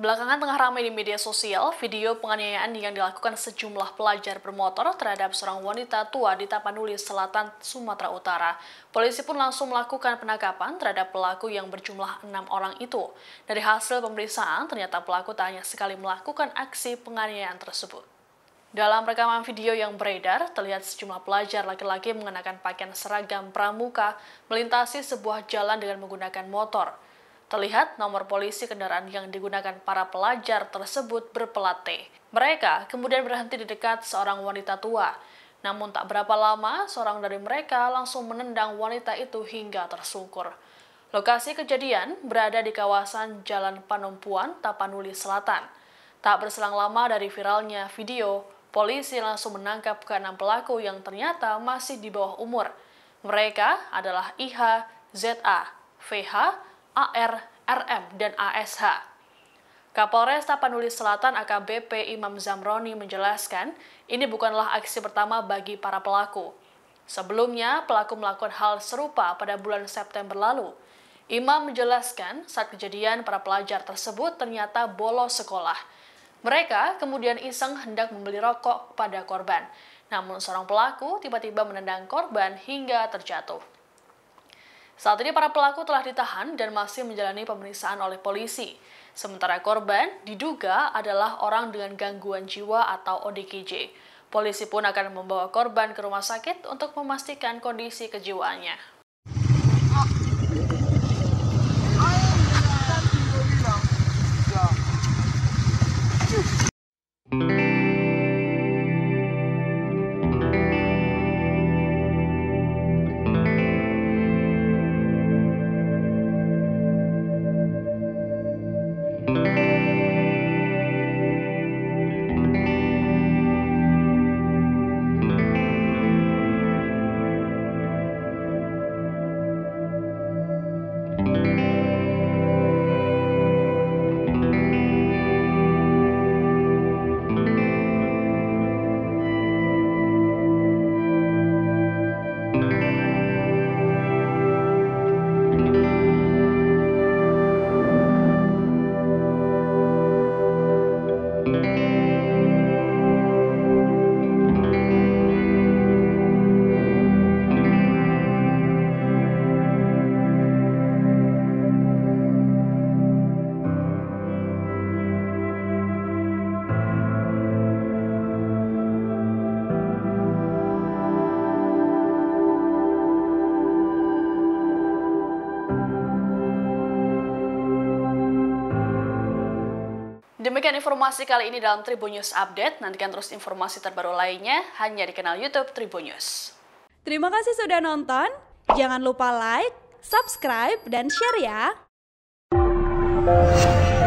Belakangan tengah ramai di media sosial video penganiayaan yang dilakukan sejumlah pelajar bermotor terhadap seorang wanita tua di Tapanuli Selatan, Sumatera Utara. Polisi pun langsung melakukan penangkapan terhadap pelaku yang berjumlah 6 orang itu. Dari hasil pemeriksaan, ternyata pelaku tak hanya sekali melakukan aksi penganiayaan tersebut. Dalam rekaman video yang beredar, terlihat sejumlah pelajar laki-laki mengenakan pakaian seragam pramuka melintasi sebuah jalan dengan menggunakan motor. Terlihat nomor polisi kendaraan yang digunakan para pelajar tersebut berplat T. Mereka kemudian berhenti di dekat seorang wanita tua. Namun tak berapa lama, seorang dari mereka langsung menendang wanita itu hingga tersungkur. Lokasi kejadian berada di kawasan Jalan Panumpuan, Tapanuli Selatan. Tak berselang lama dari viralnya video, polisi langsung menangkap ke-6 pelaku yang ternyata masih di bawah umur. Mereka adalah IH, ZA, VH, AR, RM, dan ASH. Kapolres Tapanuli Selatan AKBP Imam Zamroni menjelaskan, ini bukanlah aksi pertama bagi para pelaku. Sebelumnya, pelaku melakukan hal serupa pada bulan September lalu. Imam menjelaskan, saat kejadian para pelajar tersebut ternyata bolos sekolah. Mereka kemudian iseng hendak membeli rokok pada korban. Namun seorang pelaku tiba-tiba menendang korban hingga terjatuh. Saat ini para pelaku telah ditahan dan masih menjalani pemeriksaan oleh polisi. Sementara korban diduga adalah orang dengan gangguan jiwa atau ODGJ. Polisi pun akan membawa korban ke rumah sakit untuk memastikan kondisi kejiwaannya. Demikian informasi kali ini dalam Tribun News Update. Nantikan terus informasi terbaru lainnya hanya di kanal YouTube Tribun News. Terima kasih sudah nonton. Jangan lupa like, subscribe, dan share ya.